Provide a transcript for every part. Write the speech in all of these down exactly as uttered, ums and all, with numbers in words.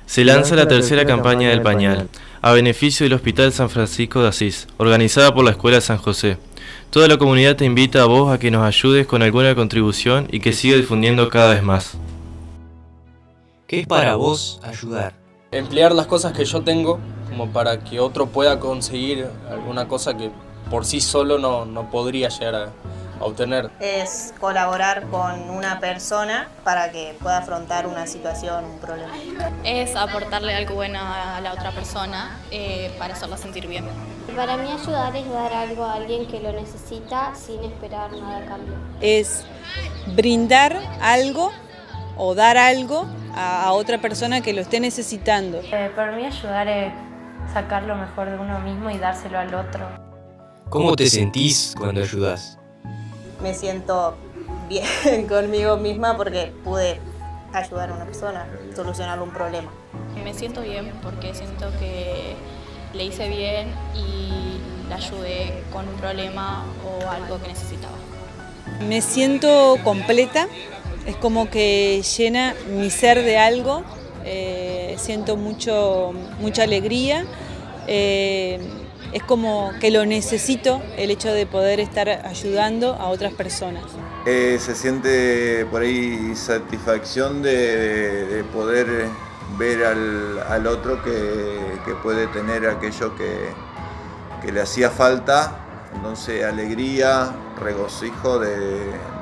Se lanza la tercera campaña del pañal, a beneficio del Hospital San Francisco de Asís, organizada por la Escuela San José. Toda la comunidad te invita a vos a que nos ayudes con alguna contribución y que siga difundiendo cada vez más. ¿Qué es para vos ayudar? Emplear las cosas que yo tengo como para que otro pueda conseguir alguna cosa que por sí solo no, no podría llegar a, a obtener. Es colaborar con una persona para que pueda afrontar una situación, un problema. Es aportarle algo bueno a la otra persona eh, para hacerla sentir bien. Para mí ayudar es dar algo a alguien que lo necesita sin esperar nada a cambio. Es brindar algo o dar algo a, a otra persona que lo esté necesitando. Eh, para mí ayudar es sacar lo mejor de uno mismo y dárselo al otro. ¿Cómo te sentís cuando ayudás? Me siento bien conmigo misma porque pude ayudar a una persona, solucionar un problema. Me siento bien porque siento que le hice bien y la ayudé con un problema o algo que necesitaba. Me siento completa, es como que llena mi ser de algo, eh, siento mucho, mucha alegría, eh, es como que lo necesito, el hecho de poder estar ayudando a otras personas. Eh, se siente por ahí satisfacción de, de, de poder ver al, al otro que, que puede tener aquello que, que le hacía falta, entonces alegría, regocijo de, de,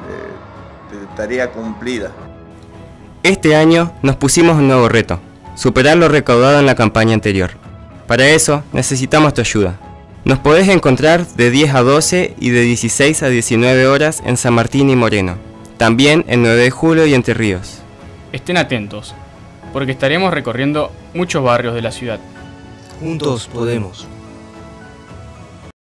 de tarea cumplida. Este año nos pusimos un nuevo reto, superar lo recaudado en la campaña anterior. Para eso necesitamos tu ayuda. Nos podés encontrar de diez a doce y de dieciséis a diecinueve horas en San Martín y Moreno, también en nueve de julio y Entre Ríos. Estén atentos, porque estaremos recorriendo muchos barrios de la ciudad. Juntos podemos.